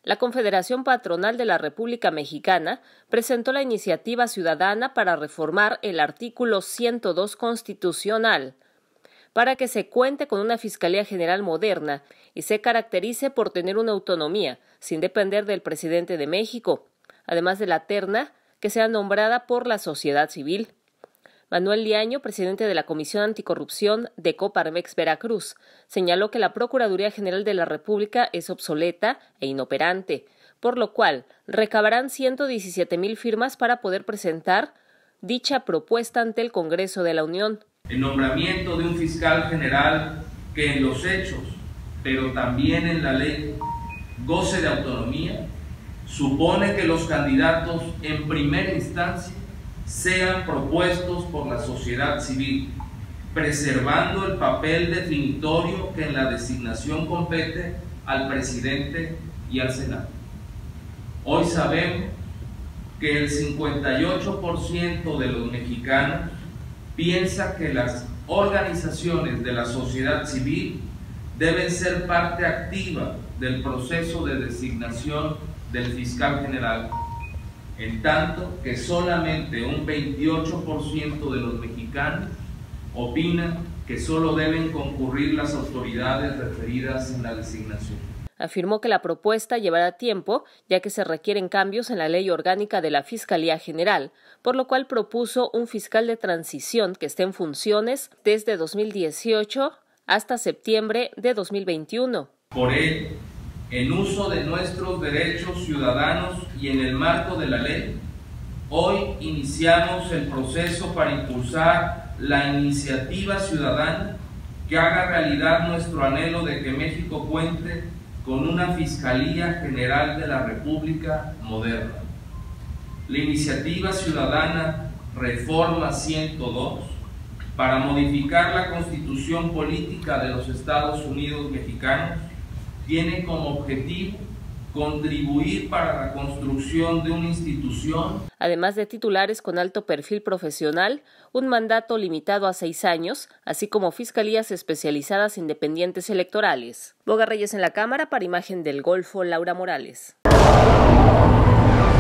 La Confederación Patronal de la República Mexicana presentó la iniciativa ciudadana para reformar el artículo 102 constitucional, para que se cuente con una Fiscalía General moderna y se caracterice por tener una autonomía, sin depender del presidente de México, además de la terna que sea nombrada por la sociedad civil. Manuel Liaño, presidente de la Comisión Anticorrupción de Coparmex Veracruz, señaló que la Procuraduría General de la República es obsoleta e inoperante, por lo cual recabarán 117,000 firmas para poder presentar dicha propuesta ante el Congreso de la Unión. El nombramiento de un fiscal general que en los hechos, pero también en la ley, goce de autonomía, supone que los candidatos en primera instancia sean propuestos por la sociedad civil, preservando el papel definitorio que en la designación compete al presidente y al Senado. Hoy sabemos que el 58% de los mexicanos piensa que las organizaciones de la sociedad civil deben ser parte activa del proceso de designación del fiscal general, en tanto que solamente un 28% de los mexicanos opinan que solo deben concurrir las autoridades referidas en la designación. Afirmó que la propuesta llevará tiempo, ya que se requieren cambios en la ley orgánica de la Fiscalía General, por lo cual propuso un fiscal de transición que esté en funciones desde 2018 hasta septiembre de 2021. Por ello, en uso de nuestros derechos ciudadanos y en el marco de la ley, hoy iniciamos el proceso para impulsar la iniciativa ciudadana que haga realidad nuestro anhelo de que México cuente con una Fiscalía General de la República moderna. La iniciativa ciudadana Reforma 102 para modificar la Constitución Política de los Estados Unidos Mexicanos tiene como objetivo contribuir para la construcción de una institución. Además de titulares con alto perfil profesional, un mandato limitado a 6 años, así como fiscalías especializadas independientes electorales. Boga Reyes en la Cámara, para Imagen del Golfo, Laura Morales.